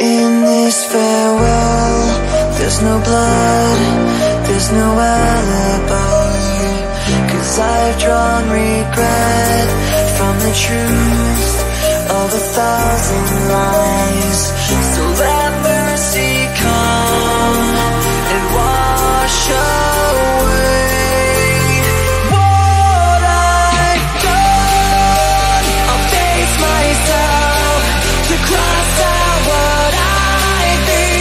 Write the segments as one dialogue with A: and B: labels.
A: In this farewell, there's no blood, there's no alibi, 'cause I've drawn regret from the truth of 1,000 lies. So let mercy come and wash away what I've done. I'll face myself to cross out what I've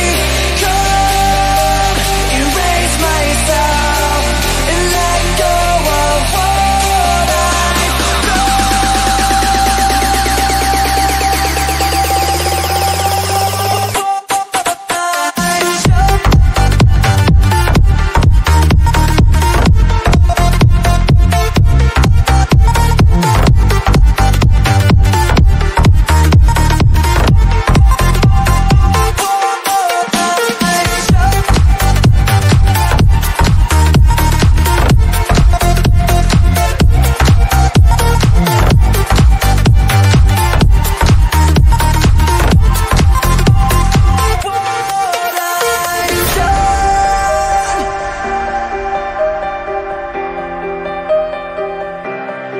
A: become, erase myself and let go of what I've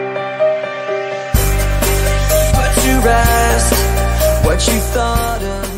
A: rest what you thought of